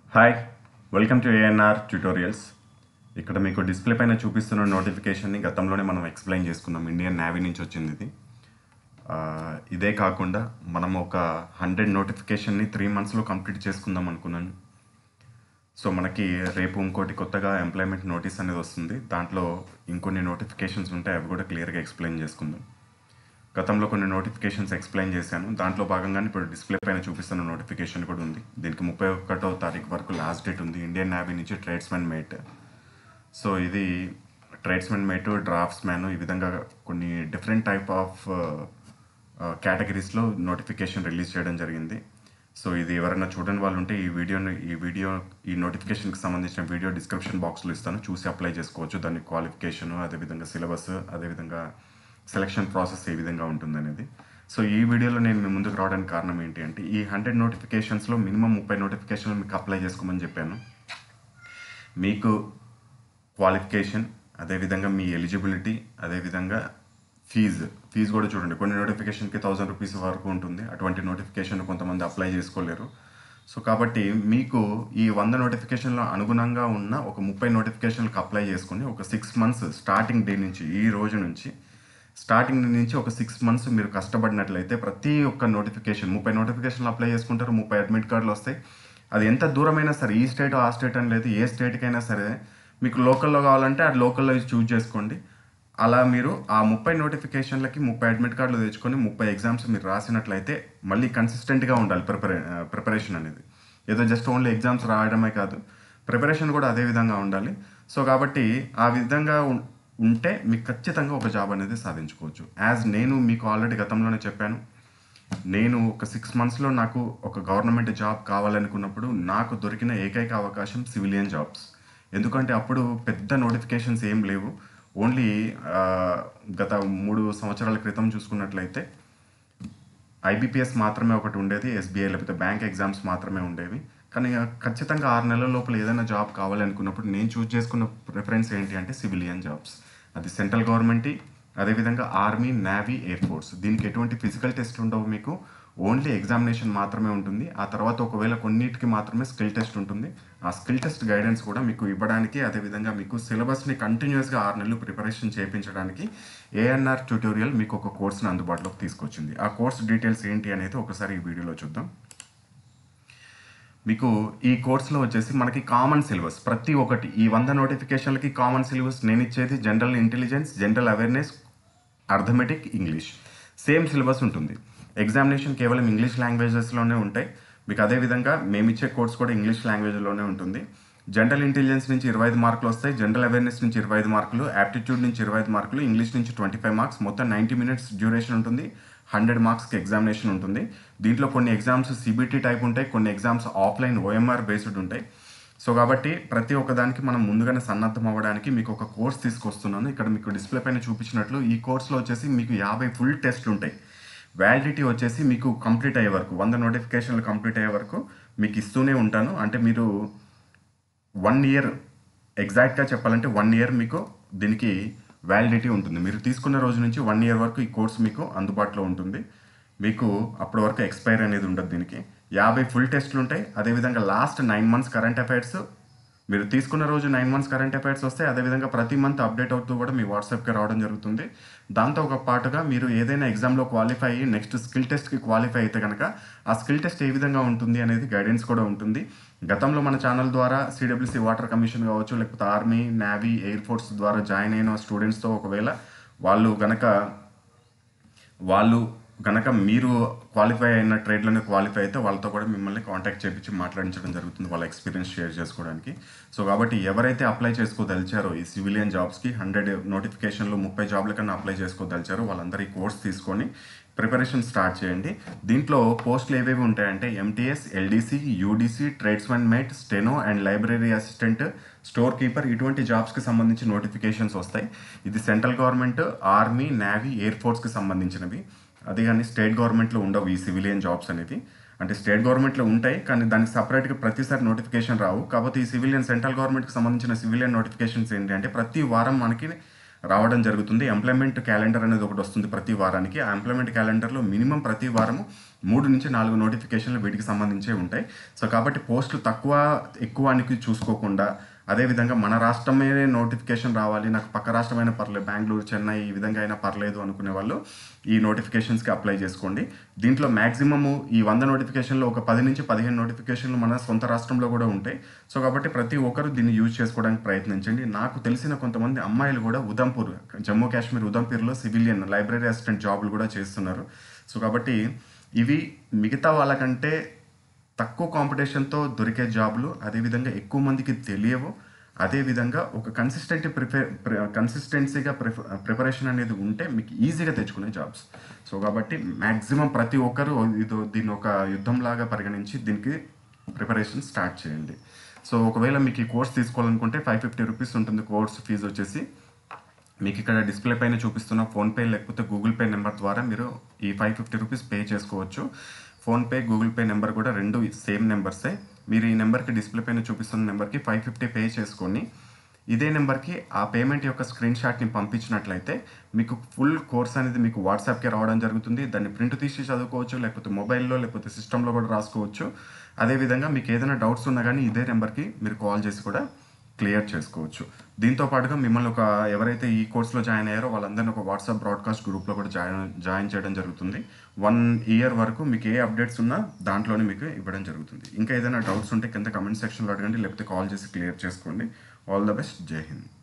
Hi, welcome to ANR tutorials. ఇక్కడ మీకు display పైన చూపిస్తున్న నోటిఫికేషన్ని గతంలోనే మనం ఎక్స్ప్లెయిన్ చేసుకున్నాం. ఇండియన్ నేవీ నుంచి వచ్చింది ఇది. ఇదే కాకుండా మనం ఒక 100 నోటిఫికేషన్ని 3 monthsలో కంప్లీట్ చేసుకుందాం అనుకున్నాను. సో మనకి రేపు ఇంకోటి కొత్తగా ఎంప్లాయ్మెంట్ నోటీస్ అనేది వస్తుంది. దాంట్లో ఇంకొన్ని నోటిఫికేషన్స్ ఉంటాయి, అవి కూడా క్లియర్గా ఎక్స్ప్లెయిన్ చేసుకుందాం. గతంలో కొన్ని నోటిఫికేషన్స్ ఎక్స్ప్లెయిన్ చేశాను. దాంట్లో భాగంగానే ఇప్పుడు డిస్ప్లే పైన చూపిస్తున్న నోటిఫికేషన్ కూడా ఉంది. దీనికి 31వ తారీఖు వరకు లాస్ట్ డేట్ ఉంది. ఇండియన్ నేవీ నుంచి ట్రేడ్స్మెన్ మేట్. సో ఇది ట్రేడ్స్మెన్ మేట్, డ్రాఫ్ట్స్ మ్యాన్, ఈ విధంగా కొన్ని డిఫరెంట్ టైప్ ఆఫ్ కేటగిరీస్లో నోటిఫికేషన్ రిలీజ్ చేయడం జరిగింది. సో ఇది ఎవరైనా చూడని వాళ్ళు ఉంటే ఈ నోటిఫికేషన్కి సంబంధించిన వీడియో డిస్క్రిప్షన్ బాక్స్లో ఇస్తాను, చూసి అప్లై చేసుకోవచ్చు. దాని క్వాలిఫికేషను, అదేవిధంగా సిలబస్, అదేవిధంగా సెలక్షన్ ప్రాసెస్ ఏ విధంగా ఉంటుందనేది. సో ఈ వీడియోలో నేను మీ ముందుకు రావడానికి కారణం ఏంటి అంటే, ఈ 100 నోటిఫికేషన్స్లో మినిమం 30 నోటిఫికేషన్లు మీకు అప్లై చేసుకోమని చెప్పాను. మీకు క్వాలిఫికేషన్, అదేవిధంగా మీ ఎలిజిబిలిటీ, అదేవిధంగా ఫీజు కూడా చూడండి. కొన్ని నోటిఫికేషన్కి 1000 రూపీస్ వరకు ఉంటుంది. అటువంటి నోటిఫికేషన్ కొంతమంది అప్లై చేసుకోలేరు. సో కాబట్టి మీకు ఈ 100 నోటిఫికేషన్లో అనుగుణంగా ఉన్న ఒక 30 నోటిఫికేషన్లకు అప్లై చేసుకుని ఒక 6 months స్టార్టింగ్ డే నుంచి, ఈ రోజు నుంచి స్టార్టింగ్ నుంచి ఒక 6 months మీరు కష్టపడినట్లయితే ప్రతి ఒక్క నోటిఫికేషన్ 30 నోటిఫికేషన్లు అప్లై చేసుకుంటారు, 30 అడ్మిట్ కార్డులు వస్తాయి. అది ఎంత దూరమైనా సరే, ఈ స్టేట్ ఆ స్టేట్ అని లేదు, ఏ స్టేట్కైనా సరే మీకు లోకల్లో కావాలంటే అది లోకల్లో చూజ్ చేసుకోండి. అలా మీరు ఆ 30 నోటిఫికేషన్లకి 30 అడ్మిట్ కార్డులు తెచ్చుకొని 30 ఎగ్జామ్స్ మీరు రాసినట్లయితే మళ్ళీ కన్సిస్టెంట్గా ఉండాలి ప్రిపరేషన్ అనేది. ఏదో జస్ట్ ఓన్లీ ఎగ్జామ్స్ రాయడమే కాదు, ప్రిపరేషన్ కూడా అదే విధంగా ఉండాలి. సో కాబట్టి ఆ విధంగా ఉంటే మీకు ఖచ్చితంగా ఒక జాబ్ అనేది సాధించుకోవచ్చు. నేను మీకు ఆల్రెడీ గతంలోనే చెప్పాను, నేను ఒక 6 monthsలో నాకు ఒక గవర్నమెంట్ జాబ్ కావాలనుకున్నప్పుడు నాకు దొరికిన ఏకైక అవకాశం సివిలియన్ జాబ్స్. ఎందుకంటే అప్పుడు పెద్ద నోటిఫికేషన్స్ ఏం లేవు. ఓన్లీ గత 3 సంవత్సరాల క్రితం చూసుకున్నట్లయితే ఐబీపీఎస్ మాత్రమే ఒకటి ఉండేది, ఎస్బీఐ లేకపోతే బ్యాంక్ ఎగ్జామ్స్ మాత్రమే ఉండేవి. కానీ ఖచ్చితంగా 6 నెలల లోపల ఏదైనా జాబ్ కావాలనుకున్నప్పుడు నేను చూస్ చేసుకున్న ప్రిఫరెన్స్ ఏంటి అంటే సివిలియన్ జాబ్స్. అది సెంట్రల్ గవర్నమెంట్, అదేవిధంగా ఆర్మీ, నేవీ, ఎయిర్ ఫోర్స్. దీనికి ఎటువంటి ఫిజికల్ టెస్ట్ ఉండవు, మీకు ఓన్లీ ఎగ్జామినేషన్ మాత్రమే ఉంటుంది. ఆ తర్వాత ఒకవేళ కొన్నిటికి మాత్రమే స్కిల్ టెస్ట్ ఉంటుంది. ఆ స్కిల్ టెస్ట్ గైడెన్స్ కూడా మీకు ఇవ్వడానికి, అదేవిధంగా మీకు సిలబస్ని కంటిన్యూస్గా 6 నెలలు ప్రిపరేషన్ చేయించడానికి ఏఎన్ఆర్ ట్యూటోరియల్ మీకు ఒక కోర్స్ని అందుబాటులోకి తీసుకొచ్చింది. ఆ కోర్స్ డీటెయిల్స్ ఏంటి అనేది ఒకసారి ఈ వీడియోలో చూద్దాం. మీకు ఈ కోర్సులో వచ్చేసి మనకి కామన్ సిలబస్ ప్రతి ఒక్కటి, ఈ 100 నోటిఫికేషన్లకి కామన్ సిలబస్ నేను ఇచ్చేది general intelligence, general awareness, arithmetic, English. Same syllabus ఉంటుంది. ఎగ్జామినేషన్ కేవలం ఇంగ్లీష్ లాంగ్వేజెస్లోనే ఉంటాయి మీకు. అదేవిధంగా మేమిచ్చే కోర్స్ కూడా ఇంగ్లీష్ లాంగ్వేజ్లోనే ఉంటుంది. జనరల్ ఇంటెలిజెన్స్ నుంచి 25 మార్కులు వస్తాయి, జనరల్ అవేర్నెస్ నుంచి 25 మార్కులు, యాప్టిట్యూడ్ నుంచి 25 మార్కులు, ఇంగ్లీష్ నుంచి 25 మార్క్స్. మొత్తం 90 minutes డ్యూరేషన్ ఉంటుంది. 100 marksకి ఎగ్జామినేషన్ ఉంటుంది. దీంట్లో కొన్ని ఎగ్జామ్స్ సిబిటీ టైప్ ఉంటాయి, కొన్ని ఎగ్జామ్స్ ఆఫ్లైన్ ఓఎంఆర్ బేస్డ్ ఉంటాయి. సో కాబట్టి ప్రతి ఒక్కదానికి మనం ముందుగానే సన్నద్ధం అవ్వడానికి మీకు ఒక కోర్స్ తీసుకొస్తున్నాను. ఇక్కడ మీకు డిస్ప్లే పైన చూపించినట్లు ఈ కోర్సులో వచ్చేసి మీకు 50 ఫుల్ టెస్ట్లు ఉంటాయి. వ్యాలిడిటీ వచ్చేసి మీకు కంప్లీట్ అయ్యే వరకు, 100 నోటిఫికేషన్లు కంప్లీట్ అయ్యే వరకు మీకు ఇస్తూనే ఉంటాను. అంటే మీరు 1 year, ఎగ్జాక్ట్గా చెప్పాలంటే 1 year మీకు దీనికి వ్యాలిడిటీ ఉంటుంది. మీరు తీసుకున్న రోజు నుంచి 1 year వరకు ఈ కోర్స్ మీకు అందుబాటులో ఉంటుంది. మీకు అప్పటి వరకు ఎక్స్పైర్ అనేది ఉండదు. దీనికి 50 ఫుల్ టెస్ట్లు ఉంటాయి. అదేవిధంగా లాస్ట్ 9 months కరెంట్ అఫైర్స్, మీరు తీసుకున్న రోజు 9 months కరెంట్ అఫైర్స్ వస్తాయి. అదేవిధంగా ప్రతి మంత్ అప్డేట్ అవుతూ కూడా మీ వాట్సాప్కి రావడం జరుగుతుంది. దాంతో ఒక పాటుగా మీరు ఏదైనా ఎగ్జామ్లో క్వాలిఫై అయ్యి నెక్స్ట్ స్కిల్ టెస్ట్కి క్వాలిఫై అయితే కనుక ఆ స్కిల్ టెస్ట్ ఏ విధంగా ఉంటుంది అనేది గైడెన్స్ కూడా ఉంటుంది. గతంలో మన ఛానల్ ద్వారా సిడబ్ల్యూసీ వాటర్ కమిషన్ కావచ్చు, లేకపోతే ఆర్మీ, నేవీ, ఎయిర్ ఫోర్స్ ద్వారా జాయిన్ అయిన స్టూడెంట్స్తో ఒకవేళ వాళ్ళు గనక మీరు క్వాలిఫై అయిన ట్రేడ్లోనే క్వాలిఫై అయితే వాళ్ళతో కూడా మిమ్మల్ని కాంటాక్ట్ చేయించి మాట్లాడించడం జరుగుతుంది, వాళ్ళ ఎక్స్పీరియన్స్ షేర్ చేసుకోవడానికి. సో కాబట్టి ఎవరైతే అప్లై చేసుకోదలిచారో ఈ సివిలియన్ జాబ్స్కి 100 నోటిఫికేషన్లు 30 జాబ్ల కన్నా అప్లై చేసుకోదలిచారో వాళ్ళందరూ ఈ కోర్స్ తీసుకొని ప్రిపరేషన్ స్టార్ట్ చేయండి. దీంట్లో పోస్టులు ఏవేవి ఉంటాయంటే MTS, LDC, UDC, tradesmen mate, steno and library assistant, store keeper, ఇటువంటి జాబ్స్కి సంబంధించి నోటిఫికేషన్స్ వస్తాయి. ఇది central government, army, navy, air ఫోర్స్కి సంబంధించినవి. అది కానీ స్టేట్ గవర్నమెంట్లో ఉండవు ఈ సివిలియన్ జాబ్స్ అనేది. అంటే స్టేట్ గవర్నమెంట్లో ఉంటాయి కానీ దానికి సపరేట్గా ప్రతిసారి నోటిఫికేషన్ రావు. కాబట్టి ఈ సివిలియన్ సెంట్రల్ గవర్నమెంట్కి సంబంధించిన సివిలియన్ నోటిఫికేషన్స్ ఏంటి అంటే ప్రతి వారం మనకి రావడం జరుగుతుంది. ఎంప్లాయ్మెంట్ క్యాలెండర్ అనేది ఒకటి వస్తుంది ప్రతి వారానికి. ఆ ఎంప్లాయ్మెంట్ క్యాలెండర్లో మినిమం ప్రతి వారము 3 నుంచి 4 నోటిఫికేషన్లు వీటికి సంబంధించే ఉంటాయి. సో కాబట్టి పోస్టులు తక్కువ ఎక్కువ అని చూసుకోకుండా, అదేవిధంగా మన రాష్ట్రమే నోటిఫికేషన్ రావాలి, నాకు పక్క రాష్ట్రమైనా పర్లేదు, బెంగళూరు, చెన్నై ఈ విధంగా అయినా పర్లేదు అనుకునే వాళ్ళు ఈ నోటిఫికేషన్స్కి అప్లై చేసుకోండి. దీంట్లో మ్యాక్సిమము ఈ 100 నోటిఫికేషన్లో ఒక 10 నుంచి 15 నోటిఫికేషన్లు మన సొంత రాష్ట్రంలో కూడా ఉంటాయి. సో కాబట్టి ప్రతి ఒక్కరు దీన్ని యూజ్ చేసుకోవడానికి ప్రయత్నించండి. నాకు తెలిసిన కొంతమంది అమ్మాయిలు కూడా ఉదంపూర్, జమ్మూ కాశ్మీర్ ఉదంపూర్లో సివిలియన్ లైబ్రరీ అసిస్టెంట్ జాబులు కూడా చేస్తున్నారు. సో కాబట్టి ఇవి మిగతా వాళ్ళకంటే తక్కువ కాంపిటీషన్తో దొరికే జాబులు, అదేవిధంగా ఎక్కువ మందికి తెలియవు. అదేవిధంగా ఒక కన్సిస్టెన్సీగా ప్రిపరేషన్ అనేది ఉంటే మీకు ఈజీగా తెచ్చుకునే జాబ్స్. సో కాబట్టి మ్యాక్సిమం ప్రతి ఒక్కరు దీన్ని ఒక యుద్ధంలాగా పరిగణించి దీనికి ప్రిపరేషన్ స్టార్ట్ చేయండి. సో ఒకవేళ మీకు ఈ కోర్స్ తీసుకోవాలనుకుంటే 550 రూపీస్ ఉంటుంది కోర్స్ ఫీజు వచ్చేసి. మీకు ఇక్కడ డిస్ప్లే పైన చూపిస్తున్న ఫోన్పే లేకపోతే గూగుల్ పే నెంబర్ ద్వారా మీరు ఈ 550 రూపీస్ పే చేసుకోవచ్చు. ఫోన్పే, గూగుల్ పే నెంబర్ కూడా రెండు సేమ్ నెంబర్సే. మీరు ఈ నెంబర్కి డిస్ప్లే పైన చూపిస్తున్న నెంబర్కి 550 పే చేసుకొని ఇదే నెంబర్కి ఆ పేమెంట్ యొక్క స్క్రీన్ షాట్ని పంపించినట్లయితే మీకు ఫుల్ కోర్స్ అనేది మీకు వాట్సాప్కి రావడం జరుగుతుంది. దాన్ని ప్రింట్ తీసి చదువుకోవచ్చు, లేకపోతే మొబైల్లో లేకపోతే సిస్టంలో కూడా రాసుకోవచ్చు. అదేవిధంగా మీకు ఏదైనా డౌట్స్ ఉన్నా కానీ ఇదే నెంబర్కి మీరు కాల్ చేసి కూడా క్లియర్ చేసుకోవచ్చు. దీంతో పాటుగా మిమ్మల్ని ఎవరైతే ఈ కోర్సులో జాయిన్ అయ్యారో వాళ్ళందరినీ ఒక వాట్సాప్ బ్రాడ్కాస్ట్ గ్రూప్లో కూడా జాయిన్ చేయడం జరుగుతుంది. 1 ఇయర్ వరకు మీకు ఏ అప్డేట్స్ ఉన్నా దాంట్లోనే మీకు ఇవ్వడం జరుగుతుంది. ఇంకా ఏదైనా డౌట్స్ ఉంటే కింద కమెంట్ సెక్షన్లో అడగండి, లేకపోతే కాల్ చేసి క్లియర్ చేసుకోండి. All the best. జై హింద్.